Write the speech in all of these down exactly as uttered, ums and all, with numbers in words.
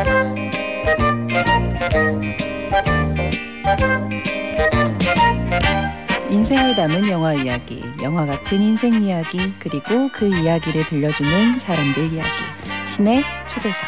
인생을 담은 영화 이야기, 영화 같은 인생 이야기, 그리고 그 이야기를 들려주는 사람들 이야기. 신의 초대석.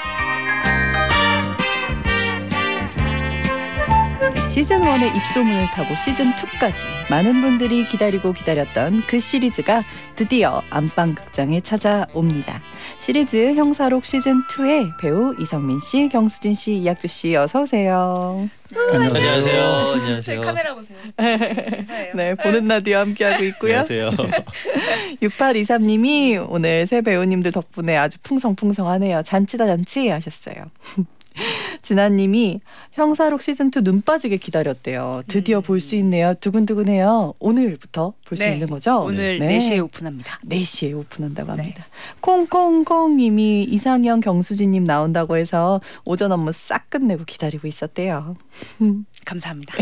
시즌일의 입소문을 타고 시즌이까지 많은 분들이 기다리고 기다렸던 그 시리즈가 드디어 안방극장에 찾아옵니다. 시리즈 형사록 시즌이의 배우 이성민 씨, 경수진 씨, 이학주 씨 어서 오세요. 안녕하세요. 안녕하세요. 저희 카메라 보세요. 인사해요. 네, 보는 라디오 함께하고 있고요. 안녕하세요. 육팔이삼 님이 오늘 새 배우님들 덕분에 아주 풍성풍성하네요. 잔치다 잔치 하셨어요. 진아님이 형사록 시즌이 눈 빠지게 기다렸대요. 드디어 음. 볼 수 있네요. 두근두근해요. 오늘부터 볼 수 네. 있는 거죠? 오늘 네. 네 시에 오픈합니다. 네 시에 오픈한다고 합니다. 네. 콩콩콩님이 이상형 경수진님 나온다고 해서 오전 업무 싹 끝내고 기다리고 있었대요. 감사합니다.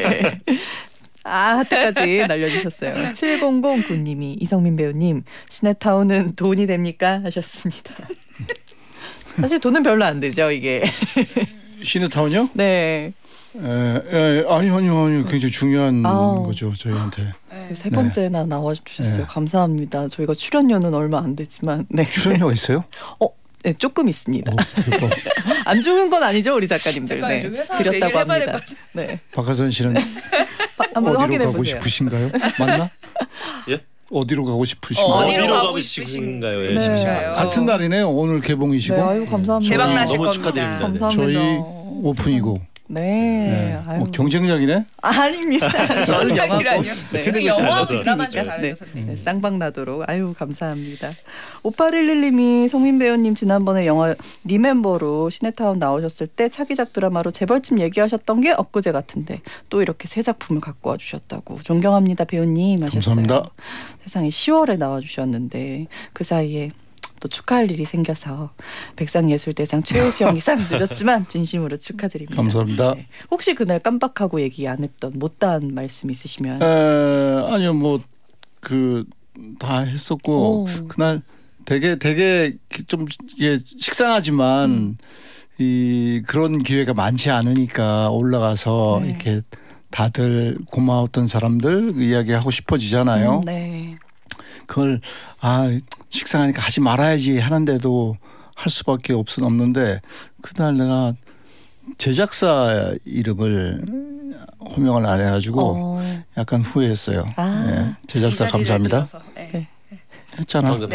아, 하트까지 날려주셨어요. 칠공공구 님이 이성민 배우님 시네타운은 돈이 됩니까? 하셨습니다. 사실 돈은 별로 안 되죠, 이게. 시네타운이요? 네. 에, 에, 아니요, 아니요, 아니요. 굉장히 중요한 아우. 거죠, 저희한테. 저희 세 번째나 네. 나와주셨어요. 네. 감사합니다. 저희가 출연료는 얼마 안 되지만. 네. 출연료가 있어요? 어, 네, 조금 있습니다. 오, 안 주는 건 아니죠, 우리 작가님들. 네, 드렸다고 합니다. 네. 박하선 씨는 한번 어디로 가고 보세요. 싶으신가요? 맞나? 예? 어디로 가고 싶으신가요? 어, 어디로 가고 싶으신가요? 예, 네. 같은 날이네요. 오늘 개봉이시고. 네, 아유, 감사합니다. 대박 나실 너무 겁니다. 축하드립니다. 감사합니다. 저희 오픈이고. 네. 네. 아유. 뭐 경쟁작이네? 아닙니다. 저는 영화고. 네. 그 영화하고 드라마는 좀 다르죠, 네. 네. 쌍방 나도록. 아유, 감사합니다. 오팔일일 님이 성민 배우님 지난번에 영화 리멤버로 시네타운 나오셨을 때 차기작 드라마로 재벌집 얘기하셨던 게 엊그제 같은데 또 이렇게 새 작품을 갖고 와주셨다고. 존경합니다, 배우님 하셨어요. 감사합니다. 세상에 시월에 나와주셨는데 그 사이에 또 축하할 일이 생겨서 백상예술대상 최우수영이 싹 늦었지만 진심으로 축하드립니다. 감사합니다. 네. 혹시 그날 깜빡하고 얘기 안 했던 못다한 말씀 있으시면? 에, 아니요, 뭐 그 다 했었고 오. 그날 되게 되게 좀 예, 식상하지만 음. 이 그런 기회가 많지 않으니까 올라가서 네. 이렇게 다들 고마웠던 사람들 이야기하고 싶어지잖아요. 음, 네. 그걸 아 식상하니까 하지 말아야지 하는데도 할 수밖에 없, 없는데 그날 내가 제작사 이름을 호명을 안 해가지고 어. 약간 후회했어요. 아. 네. 제작사 감사합니다. 네. 했잖아. 네.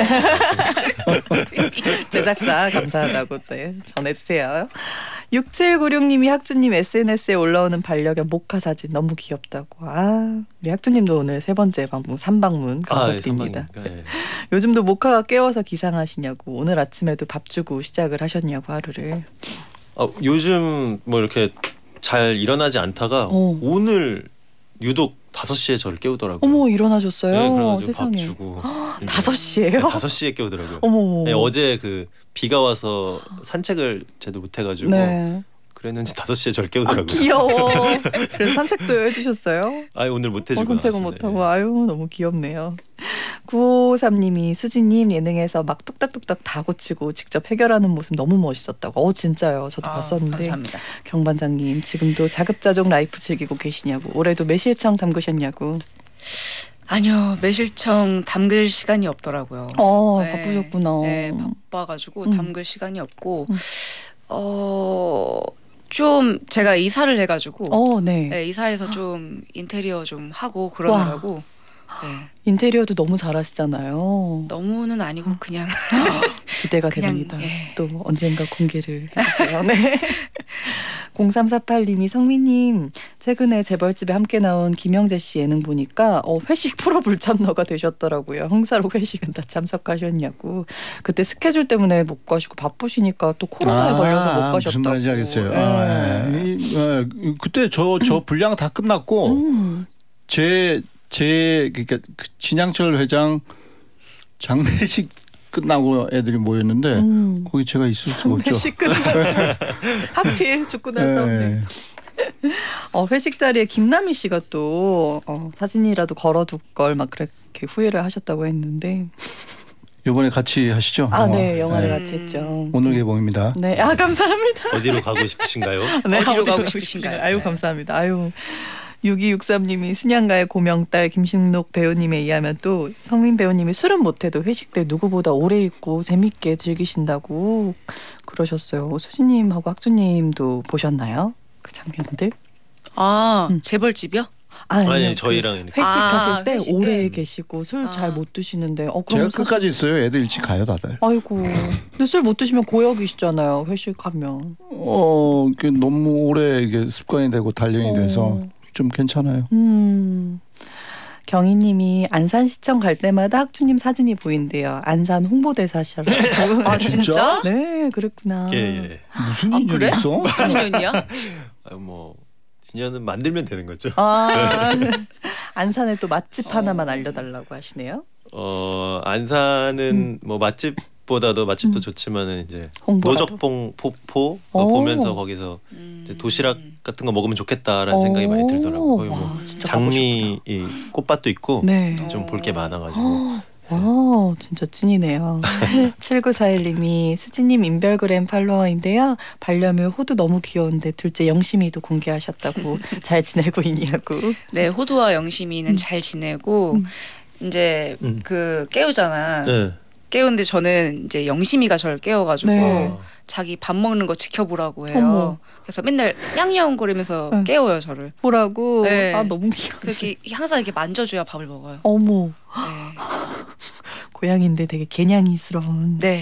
제작사 감사하다고 네, 전해주세요. 육칠구육 님이 학주님 에스엔에스에 올라오는 반려견 모카 사진 너무 귀엽다고. 아, 우리 학주님도 오늘 세 번째 방문 삼방문 감사드립니다. 아, 네, 요즘도 모카가 깨워서 기상하시냐고. 오늘 아침에도 밥 주고 시작을 하셨냐고 하루를. 아, 요즘 뭐 이렇게 잘 일어나지 않다가 어. 오늘 유독 다섯 시에 저를 깨우더라고요. 어머, 일어나셨어요? 네, 그래가지고 세상에. 밥 주고. 다섯 시에요? 네, 다섯 시에 깨우더라고요. 어머. 네, 어제 그 비가 와서 산책을 제대로 못 해가지고 네. 그랬는지 다섯 시에 저를 깨우더라고요. 아, 귀여워. 그래서 산책도 해주셨어요? 아유, 오늘 못 해주고 어, 산책은 못하고. 아유, 너무 귀엽네요. 구오삼 님이 수지님 예능에서 막 뚝딱뚝딱 다 고치고 직접 해결하는 모습 너무 멋있었다고. 어, 진짜요. 저도 아, 봤었는데. 감사합니다. 경반장님 지금도 자급자족 라이프 즐기고 계시냐고. 올해도 매실청 담그셨냐고. 아니요, 매실청 담글 시간이 없더라고요. 어, 네, 바쁘셨구나. 네, 바빠가지고 음. 담글 시간이 없고 음. 어... 좀 제가 이사를 해가지고 어, 네. 네, 이사해서 좀 인테리어 좀 하고 그러느라고 네. 인테리어도 너무 잘하시잖아요. 너무는 아니고 그냥 기대가 그냥, 됩니다. 예. 또 언젠가 공개를 해주세요. 네. 공삼사팔 님이 성민님 최근에 재벌집에 함께 나온 김영재 씨 예능 보니까 어, 회식 프로 불참러가 되셨더라고요. 형사로 회식은 다 참석하셨냐고. 그때 스케줄 때문에 못 가시고 바쁘시니까 또 코로나에 아, 걸려서 못 가셨다고. 무슨 말인지 알겠어요. 네. 아, 네. 이, 아, 그때 저, 저 분량 다 끝났고 음. 제, 제 그러니까 진양철 회장 장례식 끝나고 애들이 모였는데 음. 거기 제가 있을 수가 없죠. 장례식 끝나고 하필 죽고 나서. 네. 어, 회식 자리에 김남희 씨가 또 어, 사진이라도 걸어둘 걸 막 그렇게 후회를 하셨다고 했는데 이번에 같이 하시죠? 아, 영화. 네, 영화를 네. 같이 했죠. 오늘 개봉입니다. 네, 아 감사합니다. 어디로 가고 싶으신가요? 네, 어디로 가고 싶으신가요? 싶으신가요? 아유 네. 감사합니다. 아유. 육이육삼님이 순양가의 고명딸 김신록 배우님에 의하면 또 성민 배우님이 술은 못해도 회식 때 누구보다 오래 있고 재밌게 즐기신다고 그러셨어요. 수진님하고 학주님도 보셨나요? 그 장면들? 아 음. 재벌집이요? 아니, 아니 저희랑 이렇게 회식하실 아, 때 회식 오래 때. 계시고 술 아. 잘 못 드시는데 어 제가 그럼 사실- 끝까지 있어요. 애들 일찍 가요 다들. 아이고 근데 술 못 드시면 고역이시잖아요. 회식하면. 어, 그 너무 오래 이게 습관이 되고 단련이 어. 돼서 좀 괜찮아요. 음. 경희님이 안산시청 갈 때마다 학주님 사진이 보인대요. 안산 홍보대사시라고. 아 진짜? 네, 그랬구나. 예, 예. 무슨 아, 인연이 그래? 있어? 무슨 인연이야? 아, 뭐 진현은 만들면 되는 거죠. 아, 안산에 또 맛집 하나만 알려달라고 하시네요. 어 안산은 뭐 맛집보다도 맛집도 음. 좋지만은 이제 홍보라도. 노적봉 폭포 오. 보면서 거기서 음. 이제 도시락 같은 거 먹으면 좋겠다라는 생각이 많이 들더라고요. 거기 뭐 와, 진짜 가고 장미 이 꽃밭도 있고 싶다. 네. 좀 볼 게 많아가지고 와, 진짜 찐이네요. 칠구사일님이 수지님 인별그램 팔로워인데요. 반려묘 호두 너무 귀여운데 둘째 영심이도 공개하셨다고 잘 지내고 있냐고. 네 호두와 영심이는 음. 잘 지내고 음. 이제 음. 그 깨우잖아. 네. 깨우는데 저는 이제 영심이가 저를 깨워가지고 네. 자기 밥 먹는 거 지켜보라고 해요. 어머. 그래서 맨날 냥냥거리면서 응. 깨워요 저를. 보라고. 네. 아 너무 귀여워. 그렇게 항상 이렇게 만져줘야 밥을 먹어요. 어머. 네. 고양인데 되게 개냥이스러운. 네.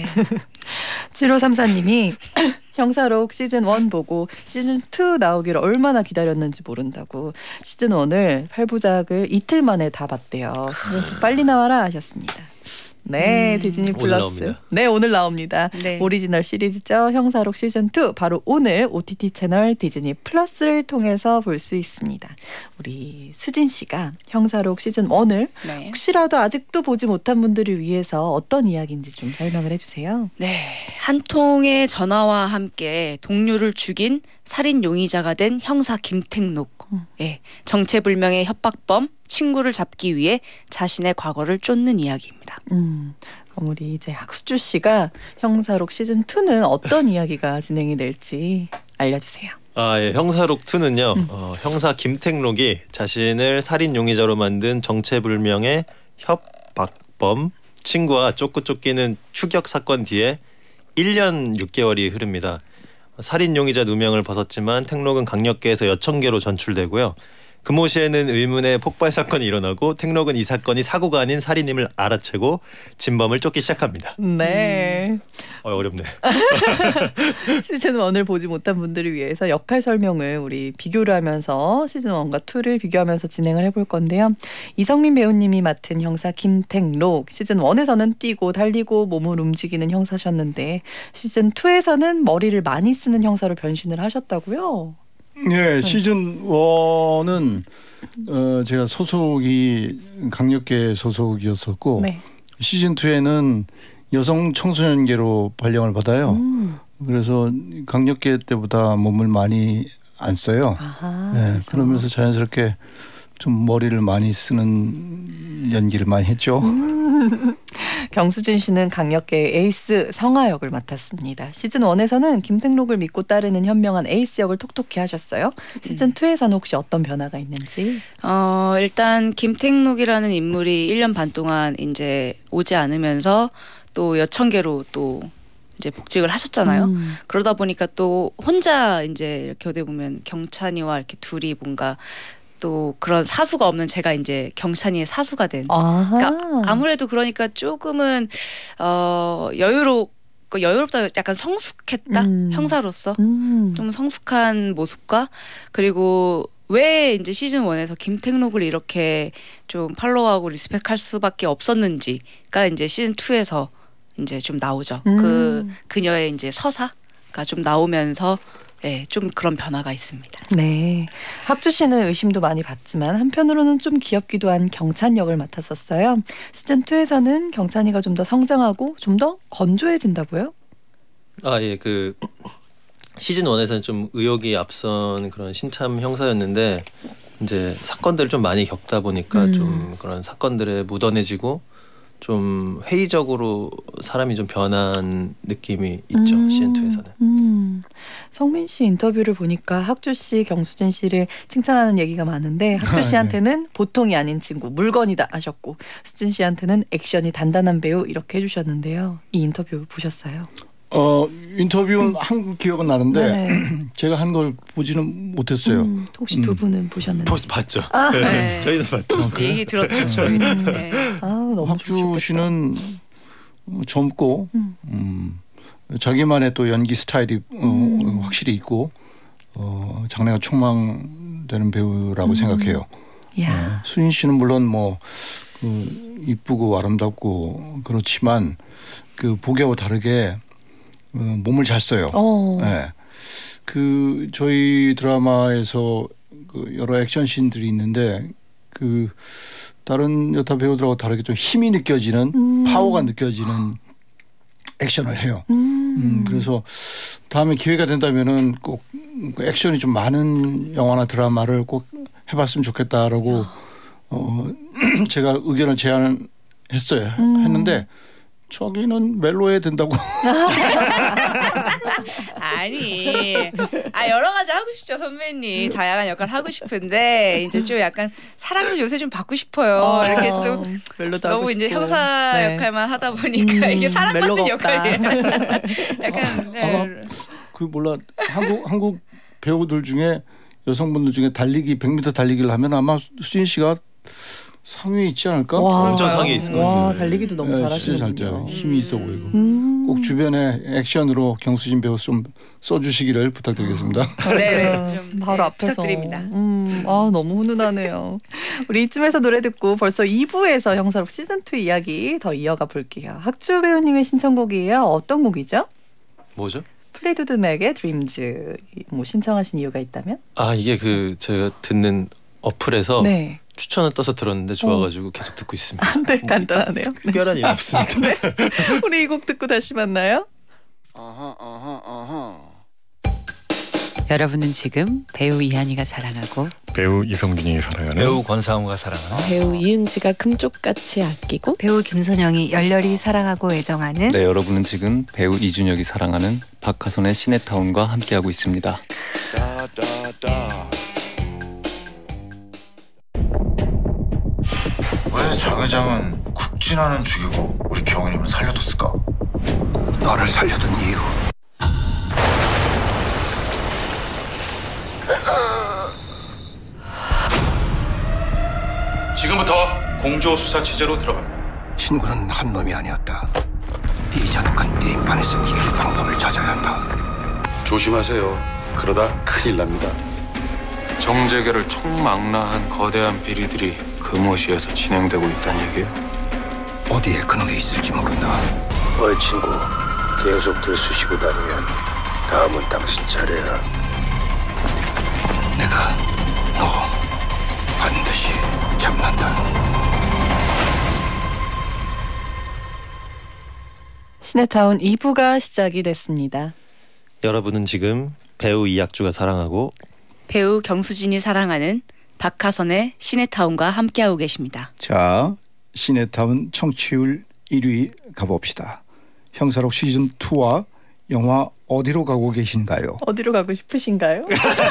칠오삼사님이 형사록 시즌 일 보고 시즌 이 나오기를 얼마나 기다렸는지 모른다고 시즌 일을 팔 부작을 이틀 만에 다 봤대요. 빨리 나와라 하셨습니다. 네, 음, 디즈니 오늘 플러스. 나옵니다. 네, 오늘 나옵니다. 네. 오리지널 시리즈죠. 형사록 시즌 이 바로 오늘 오티티 채널 디즈니 플러스를 통해서 볼 수 있습니다. 우리 수진 씨가 형사록 시즌 일을 네. 혹시라도 아직도 보지 못한 분들을 위해서 어떤 이야기인지 좀 설명을 해주세요. 네. 한 통의 전화와 함께 동료를 죽인 살인 용의자가 된 형사 김택록. 음. 예. 정체불명의 협박범 친구를 잡기 위해 자신의 과거를 쫓는 이야기입니다. 음, 그럼 우리 이제 학수주 씨가 형사록 시즌 이는 어떤 이야기가 진행이 될지 알려주세요. 아, 예. 형사록 이는요. 음. 어, 형사 김택록이 자신을 살인 용의자로 만든 정체불명의 협박범 친구와 쫓고 쫓기는 추격 사건 뒤에 일 년 육 개월이 흐릅니다. 살인 용의자 누명을 벗었지만 택록은 강력계에서 여천계로 전출되고요. 금호시에는 의문의 폭발 사건이 일어나고 택록은 이 사건이 사고가 아닌 살인임을 알아채고 진범을 쫓기 시작합니다. 네. 어, 어렵네. 시즌 일을 보지 못한 분들을 위해서 역할 설명을 우리 비교를 하면서 시즌 일과 이를 비교하면서 진행을 해볼 건데요. 이성민 배우님이 맡은 형사 김택록 시즌 일에서는 뛰고 달리고 몸을 움직이는 형사셨는데 시즌 이에서는 머리를 많이 쓰는 형사로 변신을 하셨다고요? 네, 시즌 일은 어, 제가 소속이 강력계 소속이었었고 네. 시즌 이에는 여성 청소년계로 발령을 받아요. 음. 그래서 강력계 때보다 몸을 많이 안 써요. 아하, 네, 그래서. 그러면서 자연스럽게 좀 머리를 많이 쓰는 연기를 많이 했죠. 경수진 씨는 강력계의 에이스 성아 역을 맡았습니다. 시즌 일에서는 김택록을 믿고 따르는 현명한 에이스 역을 톡톡히 하셨어요. 시즌 이에서는 혹시 어떤 변화가 있는지? 어, 일단 김택록이라는 인물이 일 년 반 동안 이제 오지 않으면서 또 여천계로 또 이제 복직을 하셨잖아요. 음. 그러다 보니까 또 혼자 이제 이렇게 어디 보면 경찬이와 이렇게 둘이 뭔가 또 그런 사수가 없는 제가 이제 경찬이의 사수가 된. 아하. 그러니까 아무래도 그러니까 조금은 어 여유롭 여유롭다 약간 성숙했다 음. 형사로서 음. 좀 성숙한 모습과 그리고 왜 이제 시즌 일에서 김택록을 이렇게 좀 팔로우하고 리스펙할 수밖에 없었는지가 이제 시즌 이에서 이제 좀 나오죠. 음. 그 그녀의 이제 서사가 좀 나오면서 예, 좀 그런 변화가 있습니다. 네. 학주 씨는 의심도 많이 받지만 한편으로는 좀 귀엽기도 한 경찬 역을 맡았었어요. 시즌 이에서는 경찬이가 좀 더 성장하고 좀 더 건조해진다고요? 아, 예. 그 시즌 일에서는 좀 의욕이 앞선 그런 신참 형사였는데 이제 사건들을 좀 많이 겪다 보니까 음. 좀 그런 사건들에 묻어내지고 좀 회의적으로 사람이 좀 변한 느낌이 있죠. 음, 시즌이에서는. 음. 성민 씨 인터뷰를 보니까 학주 씨, 경수진 씨를 칭찬하는 얘기가 많은데 학주 씨한테는 보통이 아닌 친구, 물건이다 하셨고 수진 씨한테는 액션이 단단한 배우 이렇게 해주셨는데요. 이 인터뷰 보셨어요? 어 인터뷰는 음. 한 기억은 나는데 네. 제가 한 걸 보지는 못했어요. 음, 혹시 두 음. 분은 보셨는지? 보- 봤죠. 아, 네. 네. 저희는 봤죠. 그래? 얘기 들었죠. 저희. 음. 네. 아, 너무 학주 좋으셨겠다. 씨는 어, 젊고 음. 음, 자기만의 또 연기 스타일이 어, 음. 확실히 있고 어, 장래가 촉망되는 배우라고 음. 생각해요. 야. 네. 수인 씨는 물론 뭐 그, 이쁘고 아름답고 그렇지만 그 보기와 다르게 어, 몸을 잘 써요. 어. 네. 그 저희 드라마에서 그 여러 액션 씬들이 있는데 그 다른 여타 배우들하고 다르게 좀 힘이 느껴지는 음. 파워가 느껴지는 액션을 해요. 음. 음, 그래서 다음에 기회가 된다면은 꼭 액션이 좀 많은 영화나 드라마를 꼭 해봤으면 좋겠다라고 어 제가 의견을 제안했어요. 음. 했는데 저기는 멜로 해야 된다고. 아니, 아 여러 가지 하고 싶죠 선배님. 다양한 역할 하고 싶은데 이제 좀 약간 사랑을 요새 좀 받고 싶어요. 어, 이렇게 또 멜로도 너무 하고 이제 싶고. 형사 네. 역할만 하다 보니까 음, 이게 사랑받는 멜로가 없다. 역할이 약간 네. 아마 그 몰라 한국 한국 배우들 중에 여성분들 중에 달리기 백 미터 달리기를 하면 아마 수진 씨가 상위에 있지 않을까? 와, 엄청 상위에 있을 것 와, 같아요. 달리기도 너무 네, 잘하시는군요. 진짜 잘 뛰어요. 힘이 있어 보이고. 음. 꼭 주변에 액션으로 경수진 배우 좀 써주시기를 부탁드리겠습니다. 네, 아, 좀 바로 네, 앞에서. 부탁드립니다. 음, 아 너무 훈훈하네요. 우리 이쯤에서 노래 듣고 벌써 이 부에서 형사록 시즌 투 이야기 더 이어가 볼게요. 학주 배우님의 신청곡이에요. 어떤 곡이죠? 뭐죠? 플리드드 맥의 드림즈. 뭐 신청하신 이유가 있다면? 아 이게 그 제가 듣는 어플에서 네. 추천을 떠서 들었는데 좋아가지고 계속 듣고 있습니다. 네, 뭐 간단하네요. 네. 특별한 이유 없습니다. 네. 우리 이 곡 듣고 다시 만나요. 어허 어허 어허. 여러분은 지금 배우 이한이가 사랑하고 배우 이성균이 사랑하는 배우 권상우가 사랑하는 배우 이은지가 금쪽같이 아끼고 배우 김선영이 열렬히 사랑하고 애정하는 네, 여러분은 지금 배우 이준혁이 사랑하는 박하선의 시네타운과 함께하고 있습니다. 다다다. 왜 장 회장은 국진환은 죽이고 우리 경은님은 살려뒀을까? 너를 살려둔 이유. 지금부터 공조 수사 체제로 들어갑니다. 친구는 한 놈이 아니었다. 이 잔혹한 게임판에서 이길 방법을 찾아야 한다. 조심하세요. 그러다 큰일 납니다. 정재계를 총망라한 거대한 비리들이 금호시에서 진행되고 있다는 얘기예요. 어디에 그놈이 있을지 모른다. 어이 친구, 계속 들쑤시고 다니면 다음은 당신 차례야. 내가 너 반드시 잡는다. 시네타운 이 부가 시작이 됐습니다. 여러분은 지금 배우 이학주가 사랑하고 배우 경수진이 사랑하는 박하선의 시네타운과 함께하고 계십니다. 자, 시네타운 청취율 일 위 가봅시다. 형사록 시즌 투와 영화 어디로 가고 계신가요? 어디로 가고 싶으신가요?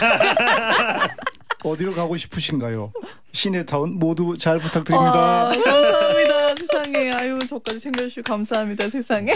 어디로 가고 싶으신가요? 시네타운 모두 잘 부탁드립니다. 아, 감사합니다. 세상에. 아유 저까지 챙겨주시고 감사합니다. 세상에.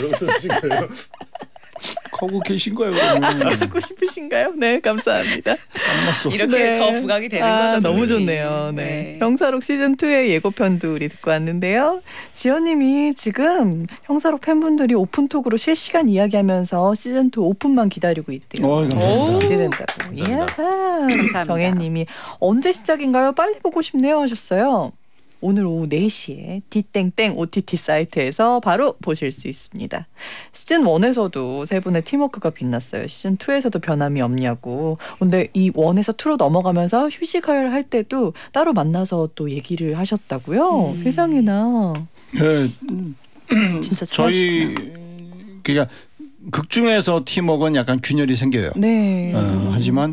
가고 계신 거예요, 그러면. 가고 싶으신가요? 네, 감사합니다. 만났어. 이렇게 네. 더 부각이 되는 아, 거죠. 너무 선배님. 좋네요. 네. 네. 형사록 시즌 투의 예고편도 우리 듣고 왔는데요. 지연님이 지금 형사록 팬분들이 오픈톡으로 실시간 이야기하면서 시즌 투 오픈만 기다리고 있대요. 어, 감사합니다. 기대된다고. 감사합니다. 이야. 감사합니다. 정혜님이 언제 시작인가요? 빨리 보고 싶네요 하셨어요. 오늘 오후 네 시에 디땡땡 오티티 사이트에서 바로 보실 수 있습니다. 시즌 일에서도 세 분의 팀워크가 빛났어요. 시즌 이에서도 변함이 없냐고. 근데 이 일에서 이로 넘어가면서 휴식을 할 때도 따로 만나서 또 얘기를 하셨다고요. 음. 세상에나. 네, 진짜 저희 친하시구나. 그러니까 극 중에서 팀워크는 약간 균열이 생겨요. 네. 어, 하지만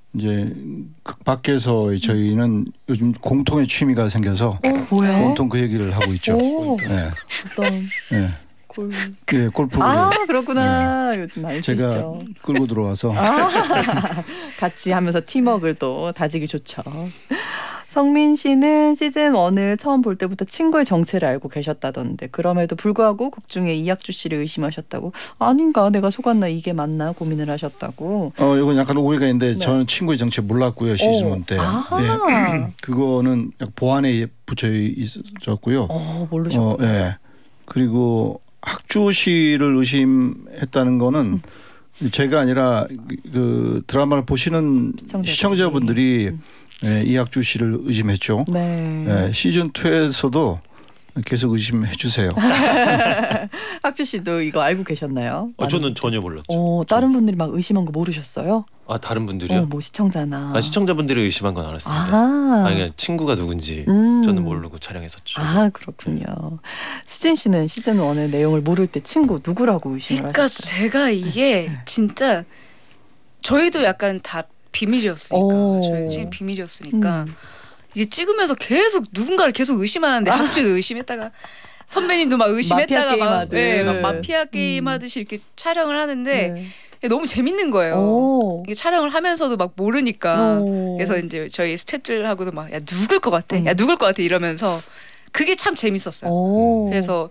이제 극 밖에서 저희는 요즘 공통의 취미가 생겨서 어, 뭐요? 공통 그 얘기를 하고 있죠. 오, 네. 어떤 네. 골. 예, 골프를 아 그렇구나. 네. 요즘 많이 제가 치시죠. 끌고 들어와서 아, 같이 하면서 팀워크를 또 다지기 좋죠. 성민 씨는 시즌 일을 처음 볼 때부터 친구의 정체를 알고 계셨다던데 그럼에도 불구하고 극 중에 이학주 씨를 의심하셨다고. 아닌가 내가 속았나 이게 맞나 고민을 하셨다고. 어 이건 약간 오해가 있는데 네. 저는 친구의 정체 몰랐고요. 시즌 일 때. 네. 그거는 보안에 붙여 있었고요. 어 모르셨군요. 어, 네. 그리고 학주 씨를 의심했다는 거는 음. 제가 아니라 그 드라마를 보시는 시청자분들이, 시청자분들이 음. 네, 이학주 씨를 의심했죠. 네. 네, 시즌 이에서도 계속 의심해 주세요. 학주 씨도 이거 알고 계셨나요? 어, 저는 전혀 몰랐죠. 어, 다른 분들이 막 의심한 거 모르셨어요? 아 다른 분들이요? 어, 뭐 시청자나. 아 시청자분들이 의심한 건 알았습니다. 아, 아니 그냥 친구가 누군지 음. 저는 모르고 촬영했었죠. 아 그렇군요. 수진 씨는 시즌 일의 내용을 모를 때 친구 누구라고 의심을 그러니까 하셨어요? 제가 이게 진짜 저희도 약간 다 비밀이었으니까 오. 저희 지금 비밀이었으니까 음. 이게 찍으면서 계속 누군가를 계속 의심하는데 아. 학주도 의심했다가 선배님도 막 의심했다가 막, 네, 막 마피아 게임 음. 하듯이 이렇게 촬영을 하는데 네. 너무 재밌는 거예요. 오. 이게 촬영을 하면서도 막 모르니까 오. 그래서 이제 저희 스태프들하고도 막 야 누굴 것 같아, 음. 야 누굴 것 같아 이러면서 그게 참 재밌었어요. 오. 그래서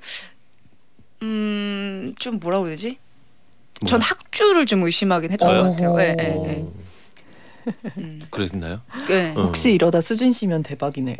음, 좀 뭐라고 해야 되지? 뭐? 전 학주를 좀 의심하긴 했던 저요? 것 같아요. 네, 네, 어. 네. 음. 그랬나요? 네. 어. 혹시 이러다 수진 씨면 대박이네요.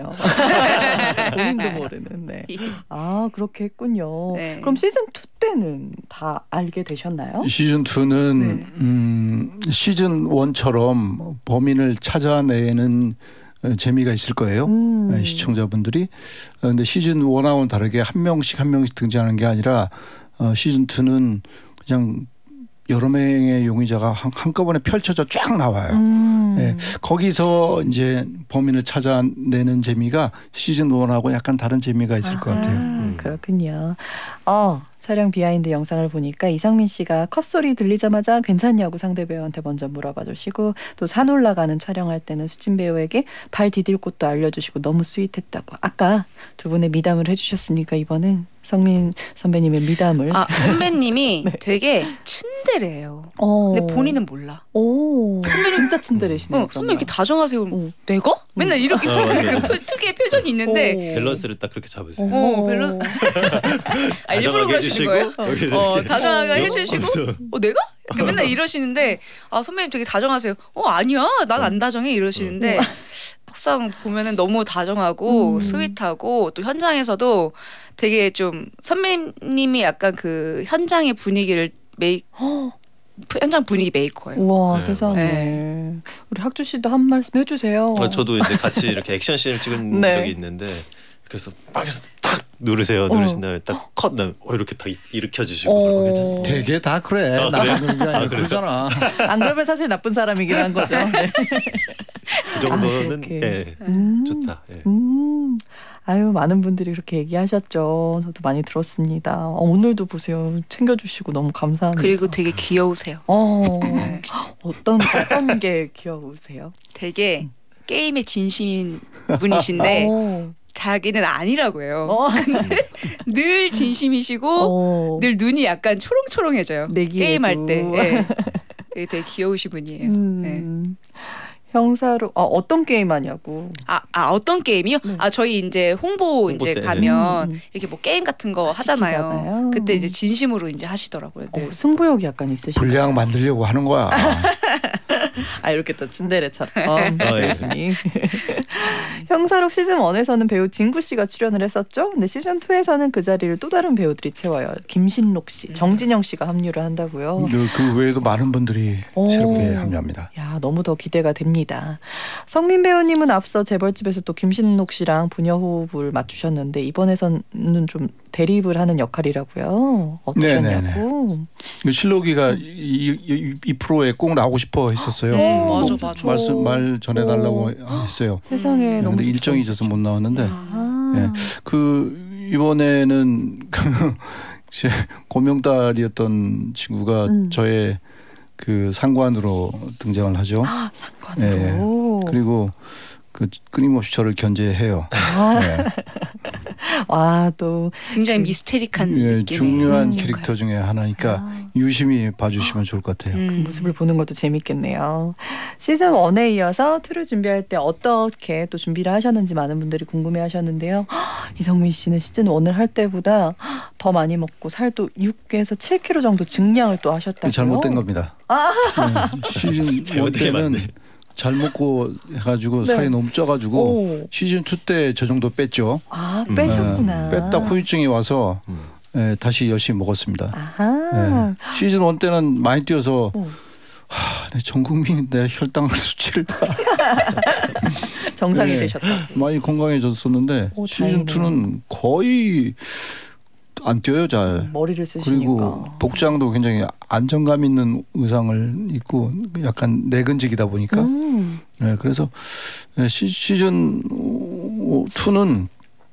본인도 모르는. 네. 아 그렇게 했군요. 네. 그럼 시즌 이 때는 다 알게 되셨나요? 시즌 이는 네. 음, 시즌 일처럼 범인을 찾아내는 재미가 있을 거예요. 음. 시청자분들이. 그런데 시즌 일하고는 다르게 한 명씩 한 명씩 등장하는 게 아니라 어, 시즌 이는 그냥 여러 명의 용의자가 한, 한꺼번에 펼쳐져 쫙 나와요. 음. 네, 거기서 이제 범인을 찾아내는 재미가 시즌 일하고 약간 다른 재미가 있을 아하, 것 같아요. 음. 그렇군요. 어, 촬영 비하인드 영상을 보니까 이상민 씨가 컷소리 들리자마자 괜찮냐고 상대 배우한테 먼저 물어봐 주시고 또 산 올라가는 촬영할 때는 수진 배우에게 발 디딜 곳도 알려주시고 너무 스윗했다고. 아까 두 분의 미담을 해주셨으니까 이번엔 성민 선배님의 미담을. 아 선배님이 네. 되게 츤데레예요. 어. 근데 본인은 몰라. 오, 진짜 친데레시네요. 어, 선배 이렇게 다정하세요. 어. 내가? 맨날 이렇게 어, 그 표- 특유의 표정이 있는데. 밸런스를 딱 그렇게 잡으세요. 어, 밸런. 아, 일부러 다정하게 그러시는 거예요? 해주시고 어, 이렇게 다정하게 어, 해주시고. 거기서. 어, 내가? 그러니까 맨날 이러시는데 아 선배님 되게 다정하세요. 어 아니야, 난 안 다정해 이러시는데 막상 보면은 너무 다정하고 음. 스윗하고 또 현장에서도 되게 좀 선배님이 약간 그 현장의 분위기를 메이 현장 분위기 메이커예요. 우와 네. 세상에. 네. 우리 학주 씨도 한 말씀 해주세요. 어, 저도 이제 같이 이렇게 액션 씬을 찍은 네. 적이 있는데 그래서 막에서 딱 누르세요. 어. 누르신 다음에 딱 컷 나면 어, 이렇게 딱 일으켜 어. 주시고 괜찮아요. 되게 다 그래. 아, 나만 그래요? 그런 게 아니라 아, 그래요? 그러잖아. 안 그러면 사실 나쁜 사람이긴 한 거죠. 네. 그 정도는 아, 그렇게. 예, 음. 좋다. 예. 음, 아유 많은 분들이 그렇게 얘기하셨죠. 저도 많이 들었습니다. 어, 오늘도 보세요. 챙겨주시고 너무 감사합니다. 그리고 되게 귀여우세요. 어, 어떤 어떤 게 귀여우세요? 되게 게임에 진심인 분이신데 어. 자기는 아니라고 해요. 어. 근데 늘 진심이시고 어. 늘 눈이 약간 초롱초롱해져요. 내기에도. 게임할 때. 네. 되게, 되게 귀여우신 분이에요. 음, 네. 형사로 아, 어떤 게임 하냐고. 아, 아 어떤 게임이요? 네. 아 저희 이제 홍보, 홍보 이제 때. 가면 음. 이렇게 뭐 게임 같은 거 하잖아요. 시키잖아요. 그때 이제 진심으로 이제 하시더라고요. 네. 어, 승부욕이 약간 있으시죠? 분량 만들려고 하는 거야. 아 이렇게 또 츤데레처럼 아, 예. 교수님. 형사록 시즌 일에서는 배우 진구 씨가 출연을 했었죠. 근데 시즌 이에서는 그 자리를 또 다른 배우들이 채워요. 김신록 씨, 정진영 씨가 합류를 한다고요. 그, 그 외에도 많은 분들이 오. 새롭게 합류합니다. 야 너무 더 기대가 됩니다. 성민 배우님은 앞서 재벌집에서 또 김신록 씨랑 부녀 호흡을 맞추셨는데 이번에서는 좀 대립을 하는 역할이라고요. 어떠셨냐고. 그 실록이가 이, 이, 이 프로에 꼭 나오고 싶어 했었어요. 네, 맞아, 너무 맞아. 말씀 말 전해달라고 했어요. 세상에 네, 너무 근데 좋죠. 일정이 있어서 못 나왔는데 아. 예. 그 이번에는 제 고명딸이었던 친구가 음. 저의 그 상관으로 등장을 하죠. 아, 상관으로. 네. 그리고 그 끊임없이 저를 견제해요. 아. 네. 와, 또 굉장히 미스테릭한 예, 느낌의 중요한 음, 캐릭터 중에 하나니까 아. 유심히 봐주시면 좋을 것 같아요. 음. 그 모습을 보는 것도 재밌겠네요. 시즌 일에 이어서 이를 준비할 때 어떻게 또 준비를 하셨는지 많은 분들이 궁금해하셨는데요. 이성민 씨는 시즌 일을 할 때보다 더 많이 먹고 살도 육에서 칠 킬로그램 정도 증량을 또 하셨다고요? 잘못된 겁니다. 아. 네, 시즌 일 때는 잘 먹고 해가지고 네. 살이 너무 쪄가지고 오. 시즌 이 때 저 정도 뺐죠. 아, 빼셨구나. 네, 뺐다 후유증이 와서 음. 네, 다시 열심히 먹었습니다. 아하. 네. 시즌 일 때는 많이 뛰어서 오. 하, 내 전 국민이 내 혈당을 수치를 다 정상이 네, 되셨다. 많이 건강해졌었는데 오, 시즌 다행이네요. 이는 거의 안 뛰어요 잘. 머리를 쓰시니까. 그리고 복장도 굉장히 안정감 있는 의상을 입고 약간 내근직이다 보니까 음. 네, 그래서 시, 시즌 이는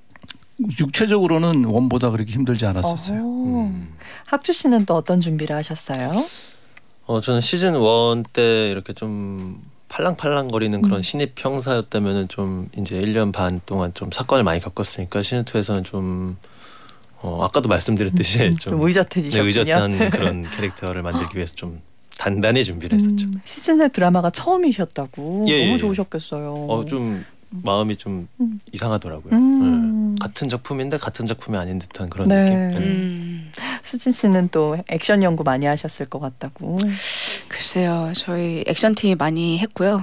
육체적으로는 원보다 그렇게 힘들지 않았었어요. 음. 학주 씨는 또 어떤 준비를 하셨어요? 어 저는 시즌 일 때 이렇게 좀 팔랑팔랑거리는 그런 음. 신입 형사였다면은 좀 이제 일 년 반 동안 좀 사건을 많이 겪었으니까 시즌 이에서는 좀 어, 아까도 말씀드렸듯이 음, 좀, 좀 의젓해지셨군요. 네, 의젓한 그런 캐릭터를 만들기 위해서 좀 단단히 준비를 했었죠. 음, 시즌의 드라마가 처음이셨다고. 예, 너무 예. 좋으셨겠어요. 어, 좀 마음이 좀 음. 이상하더라고요. 음. 네. 같은 작품인데 같은 작품이 아닌 듯한 그런 네. 느낌. 네. 음. 수진 씨는 또 액션 연구 많이 하셨을 것 같다고. 글쎄요, 저희 액션팀이 많이 했고요.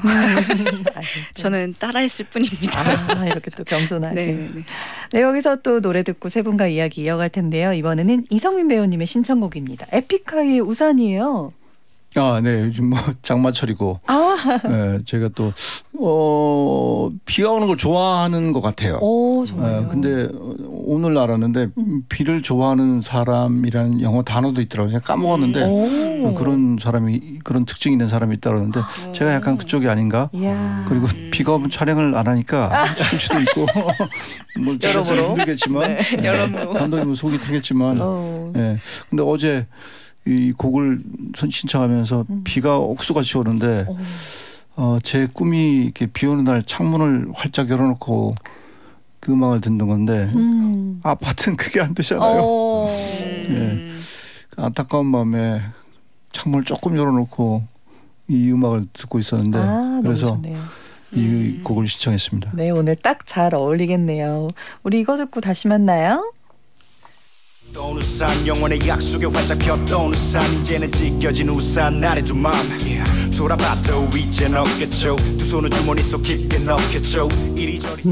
저는 따라했을 뿐입니다. 아, 이렇게 또 겸손하게. 네, 네. 네, 여기서 또 노래 듣고 세 분과 이야기 이어갈 텐데요. 이번에는 이성민 배우님의 신청곡입니다. 에픽하이의 우산이에요. 아, 네. 요즘 뭐 장마철이고, 아, 네, 제가 또 어, 비가 오는 걸 좋아하는 것 같아요. 오, 정말요. 네, 근데 오늘 알았는데 음. 비를 좋아하는 사람이라는 영어 단어도 있더라고요. 제가 까먹었는데 오. 어, 그런 사람이 그런 특징이 있는 사람이 있다 그러는데 제가 약간 그쪽이 아닌가. 이야. 그리고 비가 오면 촬영을 안 하니까 출 수도 있고 뭐 제가 좀 여러모로. 힘들겠지만 네. 네, 여러모로. 감독님은 속이 타겠지만 어. 네. 근데 어제 이 곡을 선- 신청하면서 음. 비가 옥수같이 오는데 오. 어, 제 꿈이 이렇게 비 오는 날 창문을 활짝 열어놓고 그 음악을 듣는 건데 음. 아파트는 그게 안 되잖아요. 어. 예. 그 안타까운 마음에 창문을 조금 열어놓고 이 음악을 듣고 있었는데 아, 너무 그래서 좋네요. 이 음. 곡을 신청했습니다. 네, 오늘 딱 잘 어울리겠네요. 우리 이거 듣고 다시 만나요. 또 우산 영원의 약속에 활짝 폈던 우산 이제는 찢겨진 우산 나의 두 맘 돌아봐도 이젠 없겠죠 두 손을 주머니 속 깊게 넣겠죠 이리저리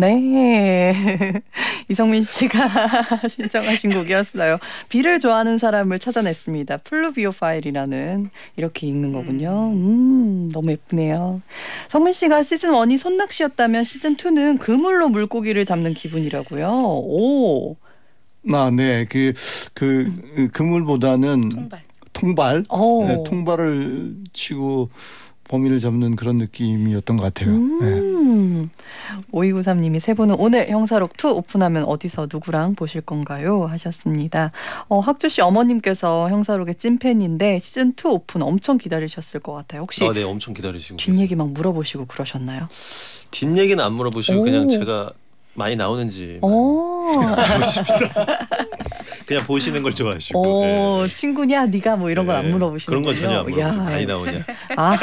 네. 이성민 씨가 신청하신 곡이었어요. 비를 좋아하는 사람을 찾아냈습니다. 플루비오 파일이라는 이렇게 읽는 거군요. 음, 너무 예쁘네요. 성민 씨가 시즌 일이 손낚시였다면 시즌 이는 그물로 물고기를 잡는 기분이라고요. 오. 아, 네. 그, 그, 그물보다는 통발. 통발. 오. 네, 통발을 치고 범인을 잡는 그런 느낌이었던 것 같아요. 네. 음. 오이구삼 님이 세 분은 오늘 형사록 이 오픈하면 어디서 누구랑 보실 건가요? 하셨습니다. 어, 학주 씨 어머님께서 형사록의 찐팬인데 시즌 이 오픈 엄청 기다리셨을 것 같아요. 혹시 아, 네, 엄청 기다리시고 뒷얘기 막 물어보시고 그러셨나요? 뒷얘기는 안 물어보시고 오. 그냥 제가 많이 나오는지 오. 보십니다. 그냥 보시는 걸 좋아하시고. 오, 네. 친구냐 네가 뭐 이런 걸 안 네. 물어보시는 그런 건 전혀 안 거군요. 물어보고 야, 많이 나오냐. 아,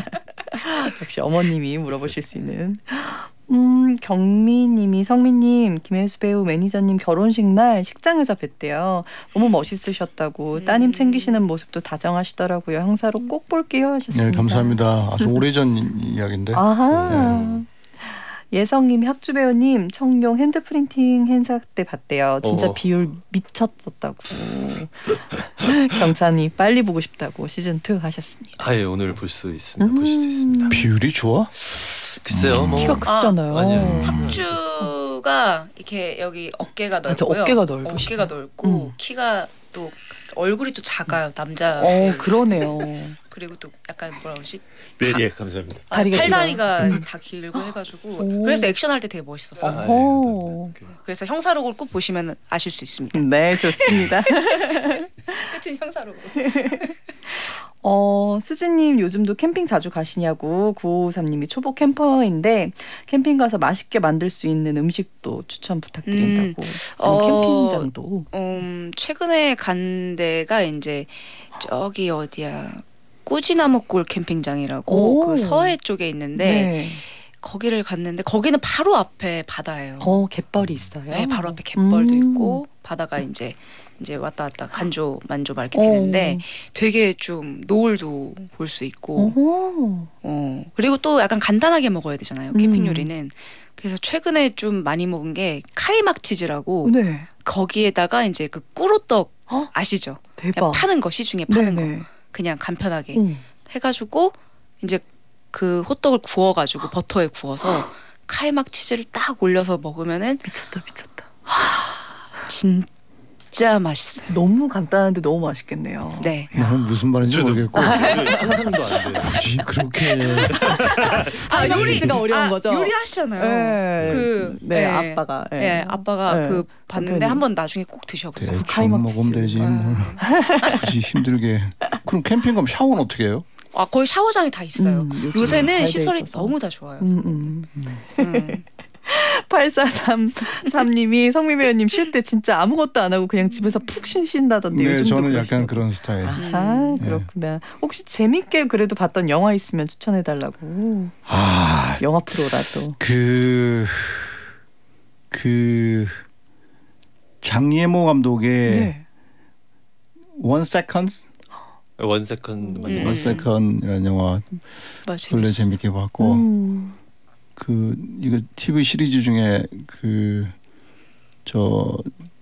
역시 어머님이 물어보실 수 있는. 음, 경미님이 성민님, 김혜수 배우 매니저님 결혼식 날 식장에서 뵀대요. 너무 멋있으셨다고 따님 챙기시는 모습도 다정하시더라고요. 형사로 꼭 볼게요 하셨습니다. 네, 감사합니다. 아주 오래전 이야기인데. 아하. 네. 예성님이 학주 배우님 청룡 핸드프린팅 행사 때 봤대요. 진짜 어. 비율 미쳤었다고. 경찬이 빨리 보고 싶다고 시즌 이 하셨습니다. 아, 예, 오늘 볼 수 있습니다. 보실 수 있습니다. 비율이 좋아? 글쎄요, 뭐 키가 크잖아요. 아, 아니요. 학주가 이렇게 여기 어깨가 맞아, 넓고요. 어깨가 넓으시다. 어깨가 넓고 음. 키가 또 얼굴이 또 작아요. 남자. 어, 그러네요. 그리고 또 약간 뭐라 그러지? 네, 예, 감사합니다. 아, 다리가 팔다리가 길어요? 다 길고 해가지고 오. 그래서 액션 할 때 되게 멋있었어요. 아, 예, 오. 감사합니다. 그래서 형사록을 꼭 보시면 아실 수 있습니다. 네, 좋습니다. 끝은 형사록으로. 어, 수진님 요즘도 캠핑 자주 가시냐고 구오오삼님이 초보 캠퍼인데 캠핑 가서 맛있게 만들 수 있는 음식도 추천 부탁드린다고. 음, 어, 어, 캠핑장도. 음, 최근에 간 데가 이제 저기 어디야 꾸지나무골 캠핑장이라고 오. 그 서해 쪽에 있는데 네. 거기를 갔는데 거기는 바로 앞에 바다예요. 어, 갯벌이 있어요. 네, 바로 앞에 갯벌도 음. 있고 바다가 이제 이제 왔다 갔다 간조 만조 막 이렇게 되는데 되게 좀 노을도 볼 수 있고 오호. 어 그리고 또 약간 간단하게 먹어야 되잖아요 캠핑 음. 요리는. 그래서 최근에 좀 많이 먹은 게 카이막 치즈라고 네. 거기에다가 이제 그 꾸로떡 어? 아시죠? 대박. 그냥 파는 거 시중에 파는 네네. 거 그냥 간편하게 음. 해가지고 이제 그 호떡을 구워가지고 버터에 구워서 카이막 치즈를 딱 올려서 먹으면은 미쳤다 미쳤다. 하, 진짜 맛있어요. 너무 간단한데 너무 맛있겠네요. 네. 나는 무슨 말인지 모르겠고 상상도 안 돼요. 굳이 그렇게 아 요리가 어려운 아, 거죠? 요리하시잖아요. 네. 그 네, 아빠가. 네, 네. 아빠가 네. 그 봤는데 남편이. 한번 나중에 꼭 드셔보세요. 대충 카이막 먹으면 치즈. 되지 뭘 굳이 힘들게. 그럼 캠핑 가면 샤워는 어떻게 해요? 아 거의 샤워장이 다 있어요. 음, 요즘은 요새는 잘돼 시설이 있어서. 너무 다 좋아요. 음, 음. 음. 팔사삼삼님이 성미 배우님 쉴 때 진짜 아무것도 안 하고 그냥 집에서 푹 쉬신다던데. 네, 요즘도 저는 그러시다고. 약간 그런 스타일. 아, 네. 그렇구나. 혹시 재밌게 그래도 봤던 영화 있으면 추천해달라고. 아, 영화 프로라도. 그, 그 장예모 감독의 네. One Second, 원 세컨드 만든 음. One 거. Second이라는 영화 맞아. 원래 재밌게 봤고 음. 그 이거 티비 시리즈 중에 그 저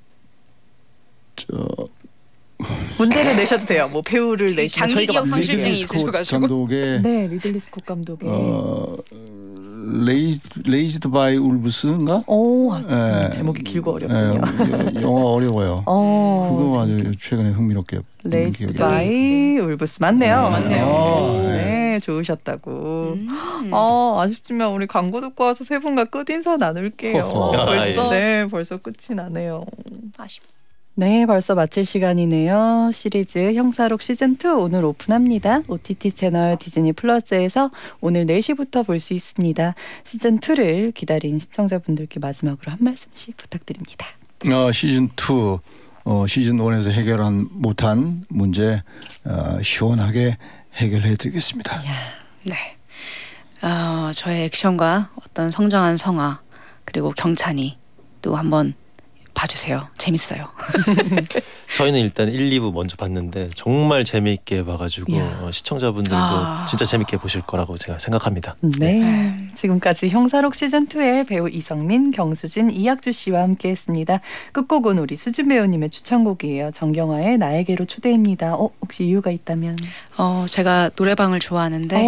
저 문제를 내셔도 돼요. 뭐 배우를 내시면 저희가 장기기억 맞추- 상실증이 리들리 스콧 있으셔가지고. 감독의 네, 리들리 스콧 감독의. 어 레이 레이즈드 바이 울브스인가? 오, 아, 예. 제목이 길고 어렵군요. 예, 영화 어려워요. 어, 그거 아주 재밌게. 최근에 흥미롭게 본 레이스드 기억이 바이 울브스 맞네요. 네, 맞네요. 네, 네. 네, 좋으셨다고. 음. 어, 아쉽지만 우리 광고 듣고 와서 세 분과 끝 인사 나눌게요. 허허. 벌써? 네, 벌써 끝이 나네요. 아쉽. 네, 벌써 마칠 시간이네요. 시리즈 형사록 시즌이 오늘 오픈합니다. 오티티 채널 디즈니 플러스에서 오늘 네 시부터 볼 수 있습니다. 시즌이를 기다린 시청자분들께 마지막으로 한 말씀씩 부탁드립니다. 어, 시즌 투 어, 시즌 원에서 해결한 못한 문제 어, 시원하게 해결해 드리겠습니다. 네. 어, 저의 액션과 어떤 성장한 성아 그리고 경찬이 또 한번 봐주세요. 재밌어요. 저희는 일단 일, 이 부 먼저 봤는데 정말 재미있게 봐가지고 이야. 어, 시청자분들도 아. 진짜 재밌게 보실 거라고 제가 생각합니다. 네, 지금까지 형사록 시즌이의 배우 이성민, 경수진, 이학주 씨와 함께했습니다. 끝곡은 우리 수진 배우님의 추천곡이에요. 정경화의 나에게로 초대입니다. 어, 혹시 이유가 있다면? 어, 제가 노래방을 좋아하는데 어.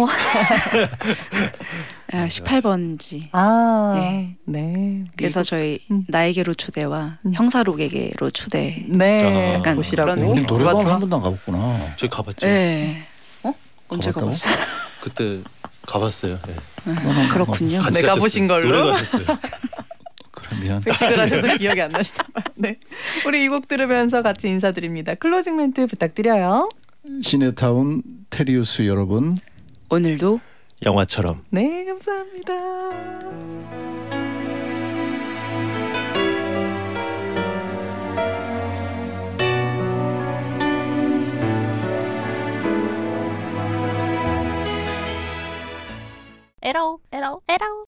아, 십팔 번지. 아, 네. 네. 그래서 저희 음. 나에게로 초대와 음. 형사록에게로 초대. 네, 약간 보시라고. 그런 느낌. 노래방 한 번도 안 가봤구나. 저희 가봤죠. 네. 어? 언제 가봤다고? 가봤어요? 그때 가봤어요. 네. 아, 그렇군요. 같이 네, 가셨어요. 가보신 걸로? 노래 가셨어요. 그래 미안. 회식을 하셔서 기억이 안 나시다. 네, 우리 이 곡 들으면서 같이 인사드립니다. 클로징 멘트 부탁드려요. 시네타운 테리우스 여러분. 오늘도 영화처럼. 네, 감사합니다. 에러 에러 에러